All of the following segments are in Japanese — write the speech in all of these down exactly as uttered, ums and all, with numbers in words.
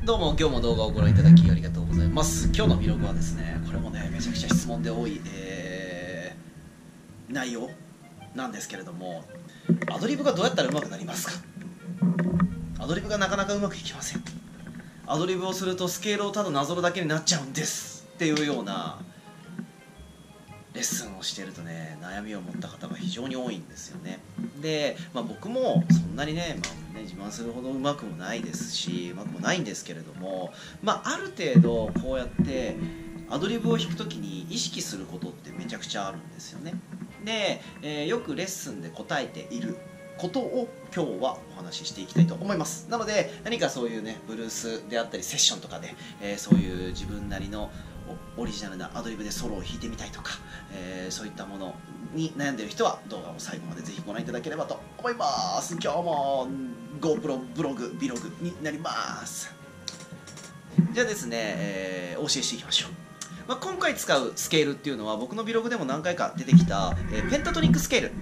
どうも今日も動画をご覧いただきありがとうございます。今日の Vlog はですね、これもねめちゃくちゃ質問で多い、えー、内容なんですけれども、アドリブがどうやったら上手くなりますか。アドリブがなかなかうまくいきません。アドリブをするとスケールをただなぞるだけになっちゃうんですっていうようなレッスンをしているとね、悩みを持った方が非常に多いんですよね。で、まあ、僕もそんなにね、まあ、ね自慢するほどうまくもないですし、うまくもないんですけれども、まあ、ある程度こうやってアドリブを弾くときに意識することってめちゃくちゃあるんですよね。で、えー、よくレッスンで答えていることを今日はお話ししていきたいと思います。なので何かそういうねブルースであったりセッションとかで、えー、そういう自分なりのオリジナルなアドリブでソロを弾いてみたいとか、えー、そういったものに悩んでいる人は動画を最後までぜひご覧いただければと思います。今日も GoPro ブログ Vlog になります。じゃあですね、えー、お教えしていきましょう。まあ、今回使うスケールっていうのは僕のブログでも何回か出てきた、えー、ペンタトニックスケール。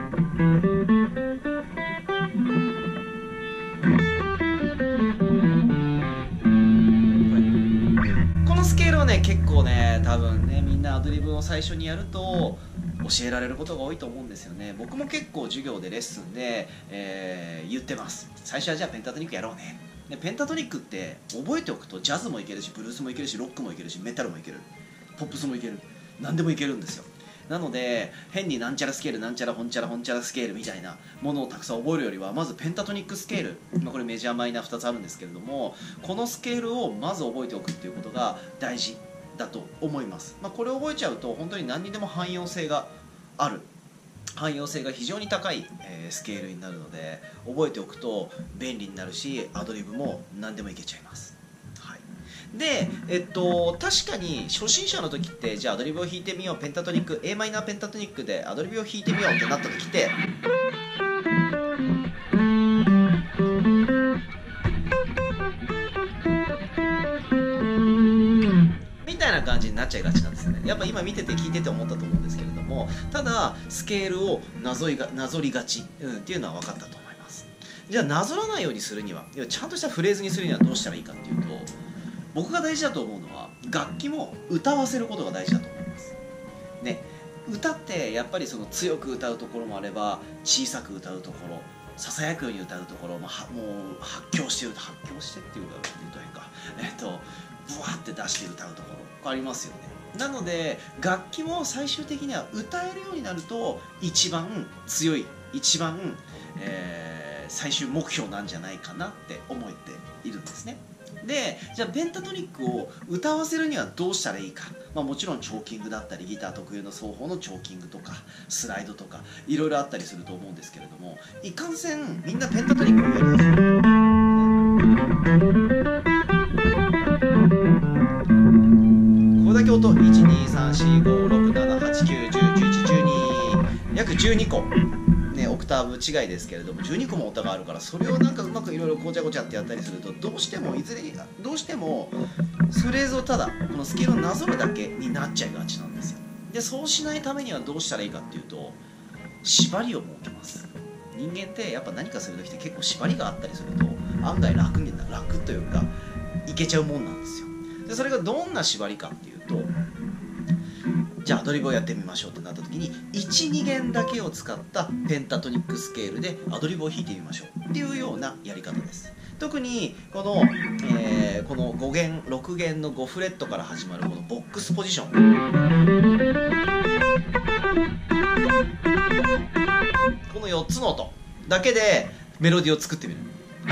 スケールはね結構ね多分ねみんなアドリブを最初にやると教えられることが多いと思うんですよね。僕も結構授業でレッスンで、えー、言ってます。最初はじゃあペンタトニックやろうね。でペンタトニックって覚えておくとジャズもいけるしブルースもいけるしロックもいけるしメタルもいけるポップスもいける何でもいけるんですよ。なので変になんちゃらスケールなんちゃらほんちゃらほんちゃらスケールみたいなものをたくさん覚えるよりはまずペンタトニックスケール、まあ、これメジャーマイナーふたつあるんですけれども、このスケールをまず覚えておくっていうことが大事だと思います。まあ、これを覚えちゃうと本当に何にでも汎用性がある汎用性が非常に高い、えー、スケールになるので覚えておくと便利になるしアドリブも何でもいけちゃいます。で、えっと、確かに初心者の時ってじゃあアドリブを弾いてみようペンタトニック a マイナーペンタトニックでアドリブを弾いてみようってなった時ってみたいな感じになっちゃいがちなんですよね。やっぱ今見てて聞いてて思ったと思うんですけれども、ただスケールをなぞりがなぞりがち、うん、っていうのは分かったと思います。じゃあなぞらないようにするにはちゃんとしたフレーズにするにはどうしたらいいかっていうと、僕が大事だと思うのは楽器も歌わせることが大事だと思いますね。歌ってやっぱりその強く歌うところもあれば小さく歌うところ、ささやくように歌うところもはもう発狂して歌発狂してっていうか言うと変かえっとブワーって出して歌うところありますよね。なので楽器も最終的には歌えるようになると一番強い一番、えー、最終目標なんじゃないかなって思っているんですね。でじゃあペンタトニックを歌わせるにはどうしたらいいか、まあ、もちろんチョーキングだったりギター特有の奏法のチョーキングとかスライドとかいろいろあったりすると思うんですけれども、いかんせんみんなペンタトニックをやりますこれだけ音 いちにさんしごろくななはちきゅうじゅうじゅういちじゅうに 約じゅうにこね、オクターブ違いですけれどもじゅうにこも音があるから、それをなんかうまくいろいろごちゃごちゃってやったりするとどうしてもいずれどうしてもフレーズをただこのスケールをなぞるだけになっちゃいがちなんですよ。でそうしないためにはどうしたらいいかっていうと縛りを設けます。人間ってやっぱ何かする時って結構縛りがあったりすると案外楽にな楽というかいけちゃうもんなんですよ。でそれがどんな縛りかっていうと、じゃあアドリブをやってみましょうってなった時にいち、にげんだけを使ったペンタトニックスケールでアドリブを弾いてみましょうっていうようなやり方です。特にこの、えー、このごげんろくげんのごフレットから始まるこのボックスポジション、このよっつの音だけでメロディーを作ってみる。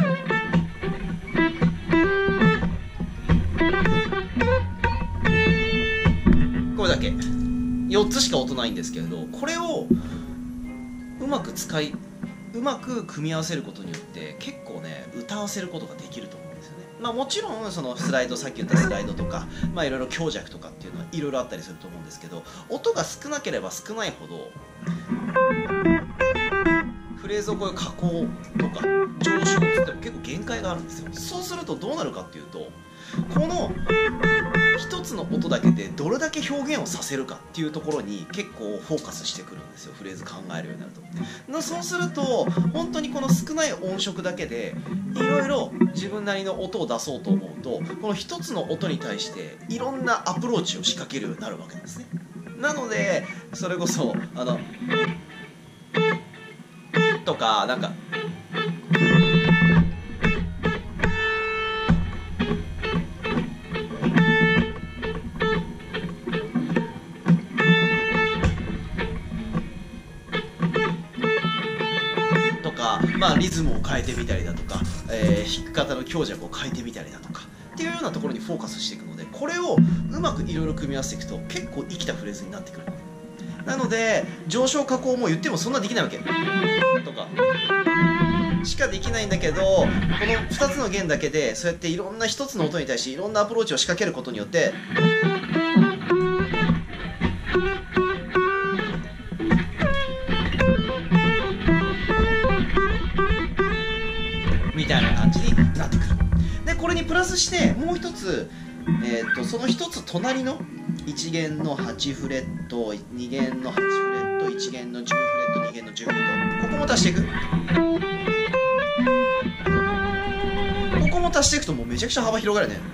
これだけよっつしか音ないんですけれど、これをうまく使いうまく組み合わせることによって結構ね歌わせることができると思うんですよね。まあもちろんそのスライドさっき言ったスライドとかまあいろいろ強弱とかっていうのはいろいろあったりすると思うんですけど、音が少なければ少ないほどフレーズをこういう加工とか上昇っても結構限界があるんですよ。そうするとどうなるかっていうと、この一つの音だけでどれだけ表現をさせるかっていうところに結構フォーカスしてくるんですよ、フレーズ考えるようになると。そうすると本当にこの少ない音色だけでいろいろ自分なりの音を出そうと思うと、この一つの音に対していろんなアプローチを仕掛けるようになるわけなんですね。なのでそれこそあのとかなんかまあ、リズムを変えてみたりだとか、えー、弾き方の強弱を変えてみたりだとかっていうようなところにフォーカスしていくので、これをうまくいろいろ組み合わせていくと結構生きたフレーズになってくる。なので上昇下降も言ってもそんなできないわけとかしかできないんだけど、このふたつの弦だけでそうやっていろんなひとつの音に対していろんなアプローチを仕掛けることによってみたいな感じになってくる。でこれにプラスしてもう一つ、えー、とその一つ隣のいち弦のはちフレット、に弦のはちフレット、いち弦のじゅうフレット、に弦のじゅうフレット、ここも足していく。ここも足していくともうめちゃくちゃ幅広がるね。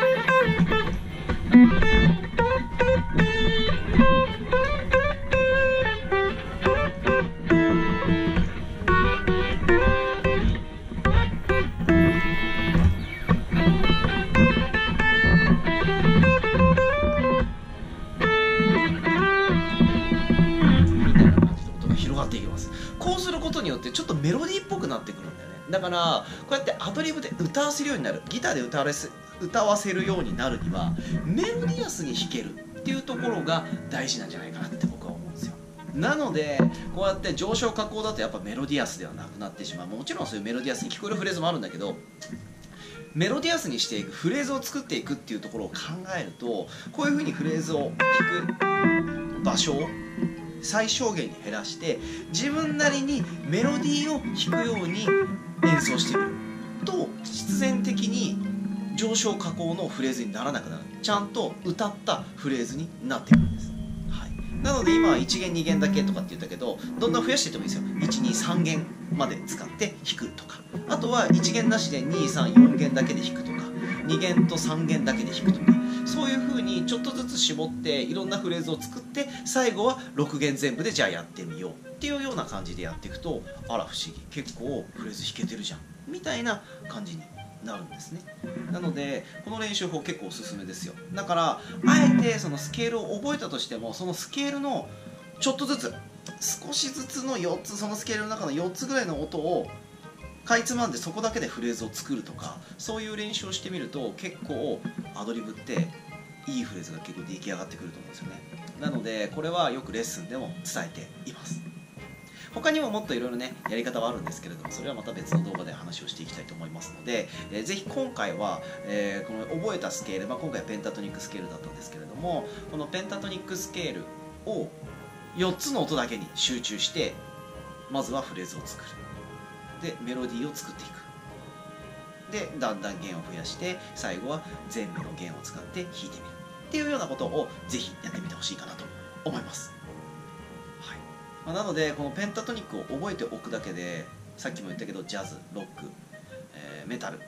こうすることによってちょっとメロディーっぽくなってくるんだよね。だからこうやってアドリブで歌わせるようになる、ギターで歌わせ歌わせるようになるにはメロディアスに弾けるっていうところが大事なんじゃないかなって僕は思うんですよ。なのでこうやって上昇下降だとやっぱメロディアスではなくなってしまう。もちろんそういうメロディアスに聞こえるフレーズもあるんだけど、メロディアスにしていくフレーズを作っていくっていうところを考えると、こういうふうにフレーズを弾く場所を最小限に減らして自分なりにメロディーを弾くように演奏してみると必然的に上昇下降のフレーズにならなくなる、ちゃんと歌ったフレーズになってくるんです、はい、なので今はいち弦に弦だけとかって言ったけど、どんどん増やしていってもいいですよ。いちにさん弦まで使って弾くとか、あとはいち弦なしでにさんよん弦だけで弾くとか、に弦とさん弦だけで弾くとか、そういう風にちょっとずつ絞っていろんなフレーズを作って最後はろく弦全部でじゃあやってみようっていうような感じでやっていくと、あら不思議、結構フレーズ弾けてるじゃんみたいな感じになるんですね。なのでこの練習法結構おすすめですよ。だからあえてそのスケールを覚えたとしても、そのスケールのちょっとずつ少しずつのよっつ、そのスケールの中のよっつぐらいの音をかいつまんでそこだけでフレーズを作るとか、そういう練習をしてみると結構アドリブっていいフレーズが結構出来上がってくると思うんですよね。なのでこれはよくレッスンでも伝えています。他にももっといろいろねやり方はあるんですけれども、それはまた別の動画で話をしていきたいと思いますので、えー、ぜひ今回は、えー、この覚えたスケール、まあ、今回はペンタトニックスケールだったんですけれども、このペンタトニックスケールをよっつの音だけに集中してまずはフレーズを作る、でメロディーを作っていく、でだんだん弦を増やして最後は全部の弦を使って弾いてみるっていうようなことをぜひやってみてほしいかなと思います、はいまあ、なのでこのペンタトニックを覚えておくだけで、さっきも言ったけどジャズ、ロック、えー、メタル、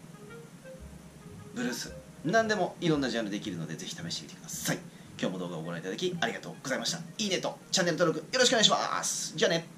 ブルース、何でもいろんなジャンルできるのでぜひ試してみてください。今日も動画をご覧いただきありがとうございました。いいねとチャンネル登録よろしくお願いします。じゃあね。